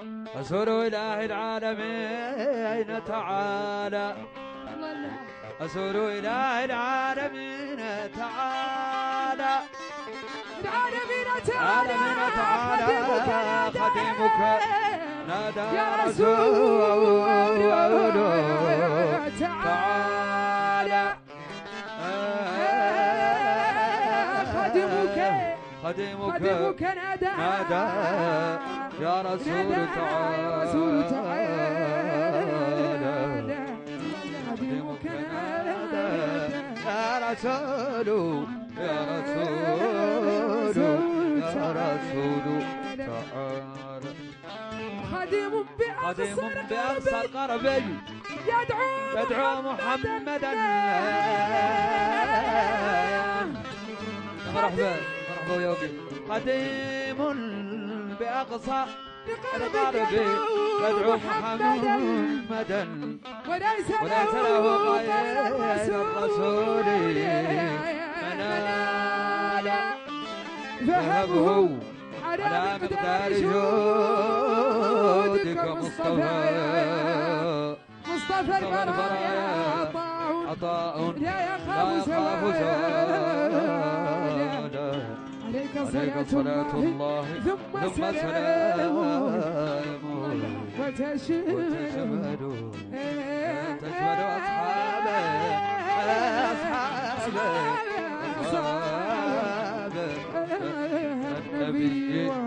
رسول إله العالمين تعالى، رسول إله العالمين تعالى، العالمين تعالى خديمك نادى يا رسول تعالى، خديمك نادى يا رسول تعالى، خديمك نادى يا رسول يا رسول يا رسول تعالى، خادم بأقصى القربي يدعو محمدا. مرحبا مرحبا يا ابي. قديم بأقصى القربي يدعو محمدا، وليس له غير الرسول منال، فهبه على مقدار جودك مصطفى البرايا عطاء لا يخاف زوالا، عليك صلاة الله ثم سلامه وتشمل أصحاب النبي